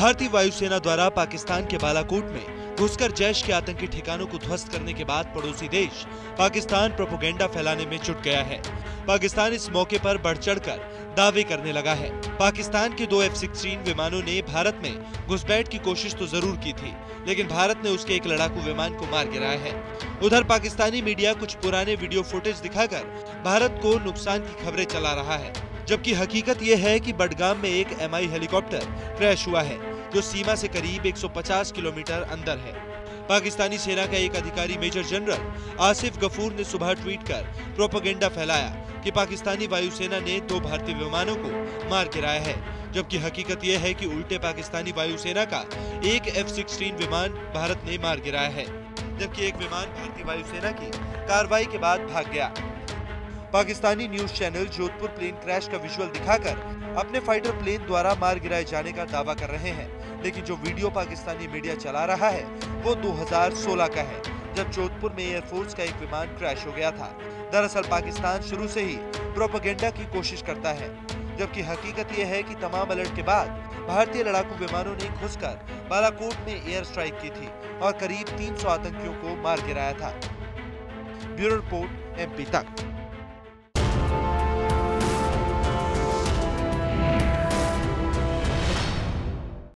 भारतीय वायुसेना द्वारा पाकिस्तान के बालाकोट में घुसकर जैश के आतंकी ठिकानों को ध्वस्त करने के बाद पड़ोसी देश पाकिस्तान प्रोपेगेंडा फैलाने में जुट गया है। पाकिस्तान इस मौके पर बढ़ चढ़कर दावे करने लगा है। पाकिस्तान के 2 F-16 विमानों ने भारत में घुसपैठ की कोशिश तो जरूर की थी, लेकिन भारत ने उसके एक लड़ाकू विमान को मार गिराया है। उधर पाकिस्तानी मीडिया कुछ पुराने वीडियो फुटेज दिखाकर भारत को नुकसान की खबरें चला रहा है, जबकि हकीकत यह है कि बडगाम में एक MI हेलीकॉप्टर क्रैश हुआ है, जो सीमा से करीब 150 किलोमीटर अंदर है। पाकिस्तानी सेना का एक अधिकारी मेजर जनरल आसिफ गफूर ने सुबह ट्वीट कर प्रोपेगेंडा फैलाया कि पाकिस्तानी वायुसेना ने 2 भारतीय विमानों को मार गिराया है, जबकि हकीकत यह है कि उल्टे पाकिस्तानी वायुसेना का एक F-16 विमान भारत ने मार गिराया है, जबकि एक विमान भारतीय वायुसेना की कार्रवाई के बाद भाग गया। Pakistani news channel Jodhpur plane crash का विजुअल दिखाकर अपने फाइटर प्लेन द्वारा मार गिराए जाने का दावा कर रहे हैं, लेकिन जो वीडियो पाकिस्तानी मीडिया चला रहा है वो 2016 का है, जब जोधपुर में एयरफोर्स का एक विमान क्रैश हो गया था। दरअसल पाकिस्तान शुरू से ही प्रोपेगेंडा की कोशिश करता है, जबकि हकीकत यह है कि तमाम अलर्ट के बाद भारतीय लड़ाकू विमानों ने घुसकर बालाकोट में एयर स्ट्राइक की थी और करीब 300 आतंकियों को मार गिराया था। ब्यूरो रिपोर्ट MP तक।